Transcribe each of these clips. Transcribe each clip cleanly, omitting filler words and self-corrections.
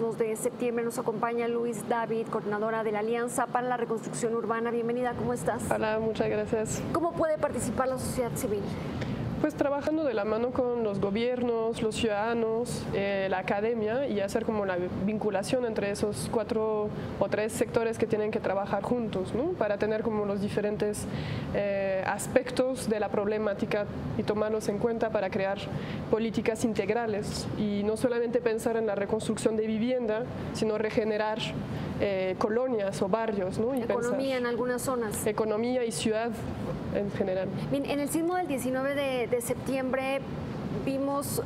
2 de septiembre. Nos acompaña Luis David, coordinadora de la Alianza para la Reconstrucción Urbana. Bienvenida, ¿cómo estás? Hola, muchas gracias. ¿Cómo puede participar la sociedad civil? Pues trabajando de la mano con los gobiernos, los ciudadanos, la academia, y hacer como la vinculación entre esos 4 o 3 sectores que tienen que trabajar juntos, ¿no? Para tener como los diferentes aspectos de la problemática y tomarlos en cuenta para crear políticas integrales y no solamente pensar en la reconstrucción de vivienda, sino regenerar colonias o barrios, ¿no? Y economía en algunas zonas. Economía y ciudad en general. Bien, en el sismo del 19 de septiembre vimos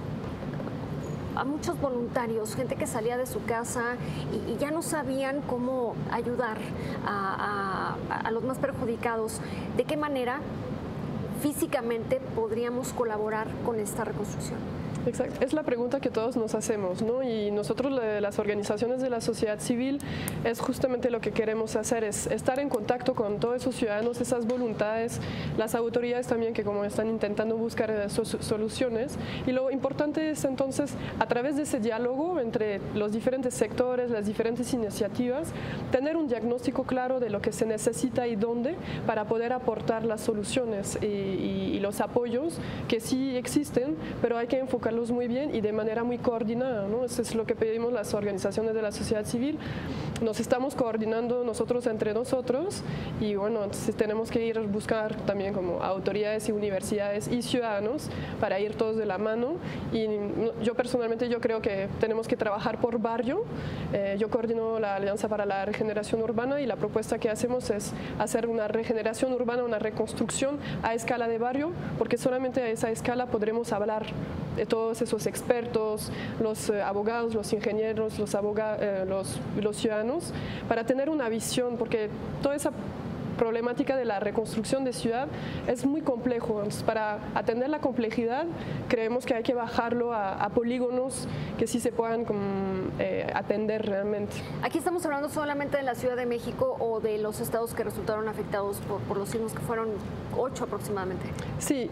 a muchos voluntarios, gente que salía de su casa y ya no sabían cómo ayudar a los más perjudicados. ¿De qué manera físicamente podríamos colaborar con esta reconstrucción? Exacto. Es la pregunta que todos nos hacemos, ¿no? Y nosotros, las organizaciones de la sociedad civil, es justamente lo que queremos hacer, es estar en contacto con todos esos ciudadanos, esas voluntades, las autoridades también que como están intentando buscar soluciones. Y lo importante es entonces, a través de ese diálogo entre los diferentes sectores, las diferentes iniciativas, tener un diagnóstico claro de lo que se necesita y dónde para poder aportar las soluciones y los apoyos que sí existen, pero hay que enfocar muy bien y de manera muy coordinada, ¿no? Eso es lo que pedimos las organizaciones de la sociedad civil. Nos estamos coordinando nosotros entre nosotros y bueno, entonces tenemos que ir a buscar también como autoridades y universidades y ciudadanos para ir todos de la mano. Y yo personalmente yo creo que tenemos que trabajar por barrio. Yo coordino la Alianza para la Regeneración Urbana y la propuesta que hacemos es hacer una regeneración urbana, una reconstrucción a escala de barrio, porque solamente a esa escala podremos hablar de todos esos expertos, los abogados, los ingenieros, los ciudadanos, para tener una visión, porque toda esa problemática de la reconstrucción de ciudad es muy complejo. Entonces, para atender la complejidad, creemos que hay que bajarlo a polígonos que sí se puedan atender realmente. Aquí estamos hablando solamente de la Ciudad de México o de los estados que resultaron afectados por los sismos, que fueron 8 aproximadamente. Sí,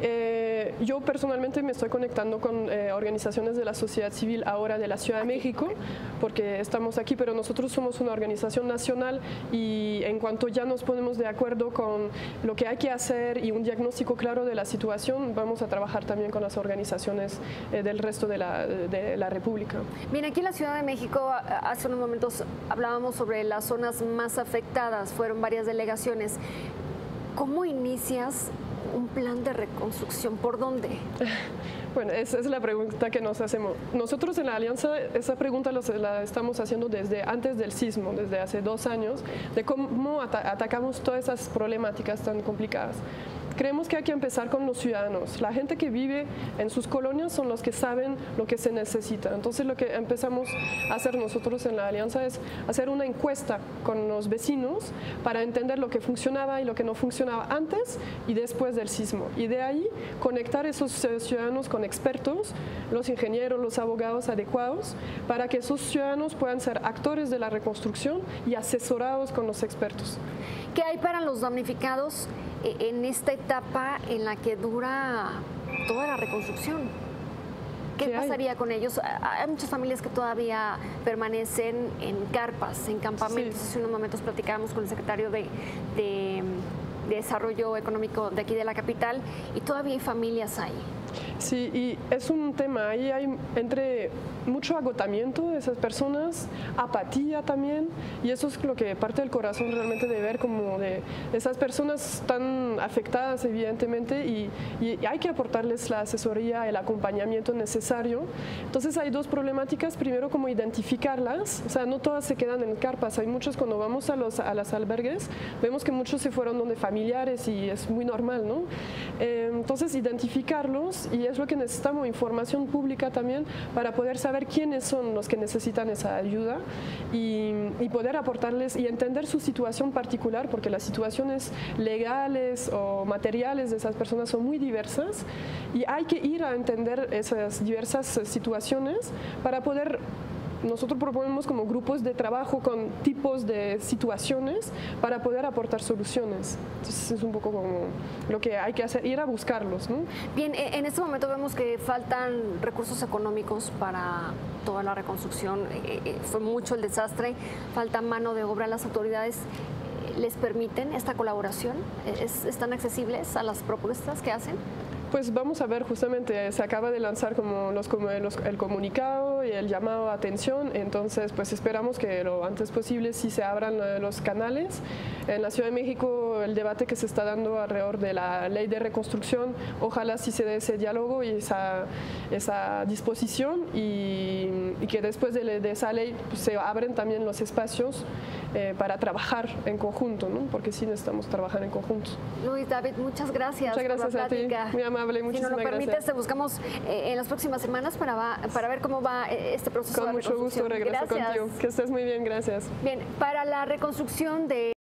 yo personalmente me estoy conectando con organizaciones de la sociedad civil ahora de la Ciudad de México, porque estamos aquí, pero nosotros somos una organización nacional y en cuanto ya nos ponemos de acuerdo con lo que hay que hacer y un diagnóstico claro de la situación, vamos a trabajar también con las organizaciones del resto de la República. Bien, aquí en la Ciudad de México, hace unos momentos hablábamos sobre las zonas más afectadas, fueron varias delegaciones. ¿Cómo inicias un plan de reconstrucción? ¿Por dónde? Bueno, esa es la pregunta que nos hacemos. Nosotros en la Alianza esa pregunta la estamos haciendo desde antes del sismo, desde hace 2 años, de cómo atacamos todas esas problemáticas tan complicadas. Creemos que hay que empezar con los ciudadanos. La gente que vive en sus colonias son los que saben lo que se necesita. Entonces lo que empezamos a hacer nosotros en la Alianza es hacer una encuesta con los vecinos para entender lo que funcionaba y lo que no funcionaba antes y después del sismo. Y de ahí conectar esos ciudadanos con expertos, los ingenieros, los abogados adecuados, para que esos ciudadanos puedan ser actores de la reconstrucción y asesorados con los expertos. ¿Qué hay para los damnificados en esta etapa en la que dura toda la reconstrucción? ¿Qué pasaría con ellos? Hay muchas familias que todavía permanecen en carpas, en campamentos. Sí. Hace unos momentos platicábamos con el secretario de Desarrollo Económico de aquí de la capital y todavía hay familias ahí. Sí, y es un tema, ahí hay entre mucho agotamiento de esas personas, apatía también, y eso es lo que parte del corazón realmente de ver como de esas personas tan afectadas evidentemente y hay que aportarles la asesoría, el acompañamiento necesario. Entonces hay 2 problemáticas, primero como identificarlas, o sea, no todas se quedan en carpas, hay muchos cuando vamos a las albergues, vemos que muchos se fueron donde familiares y es muy normal, ¿no? Entonces identificarlos y es lo que necesitamos, información pública también para poder saber quiénes son los que necesitan esa ayuda y poder aportarles y entender su situación particular, porque las situaciones legales o materiales de esas personas son muy diversas y hay que ir a entender esas diversas situaciones para poder nosotros proponemos como grupos de trabajo con tipos de situaciones para poder aportar soluciones. Entonces es un poco como lo que hay que hacer, ir a buscarlos, ¿no? Bien, en este momento vemos que faltan recursos económicos para toda la reconstrucción. Fue mucho el desastre, falta mano de obra. ¿Las autoridades les permiten esta colaboración? ¿Están accesibles a las propuestas que hacen? Pues vamos a ver, justamente se acaba de lanzar como el comunicado y el llamado a atención, entonces pues esperamos que lo antes posible sí se abran los canales. En la Ciudad de México el debate que se está dando alrededor de la ley de reconstrucción, ojalá sí se dé ese diálogo y esa disposición y que después de esa ley pues, se abren también los espacios para trabajar en conjunto, ¿no? Porque sí necesitamos trabajar en conjunto. Luis David, muchas gracias. Muchas gracias por la plática. a ti, muy amable, muchísimas gracias. Si nos lo permites, te buscamos en las próximas semanas para ver cómo va este proceso de reconstrucción. Con mucho gusto regreso contigo. Que estés muy bien, gracias. Bien, para la reconstrucción de